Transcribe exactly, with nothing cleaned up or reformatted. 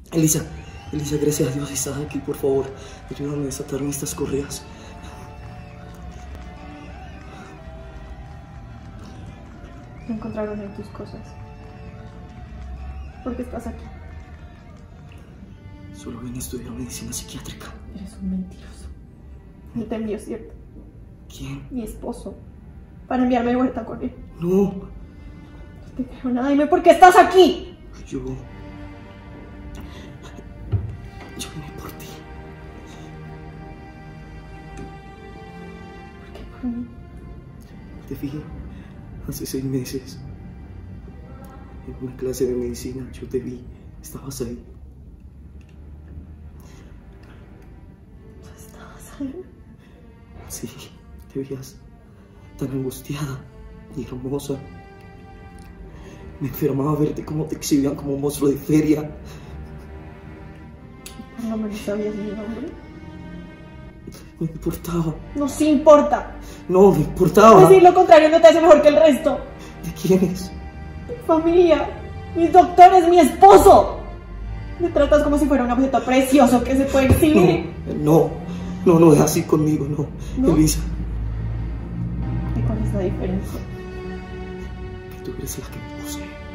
Elisa, Elisa, gracias a Dios estás aquí, por favor. Ayúdame a desatarme estas correas. ¿Qué encontraron en tus cosas? ¿Por qué estás aquí? Solo vine a estudiar medicina psiquiátrica. Eres un mentiroso. Él te envió, ¿cierto? ¿Quién? Mi esposo. Para enviarme de vuelta con él. No. No te creo nada. Dime por qué estás aquí. Yo... Yo vine por ti. ¿Por qué por mí? Te vi hace seis meses. En una clase de medicina. Yo te vi. Estabas ahí. ¿Tú estabas ahí? Sí, te veías tan angustiada y hermosa. Me enfermaba verte cómo te exhibían como un monstruo de feria. Por lo menos sabías mi nombre. No me importaba. No sí importa. No me importaba. Decir lo contrario no te hace mejor que el resto. ¿De quién es? Mi familia, mis doctores, mi esposo. Me tratas como si fuera un objeto precioso que se puede exhibir. No, no, no es así conmigo, no. ¿No? Elisa. ¿Y cuál es la diferencia? Que tú eres la que me posee.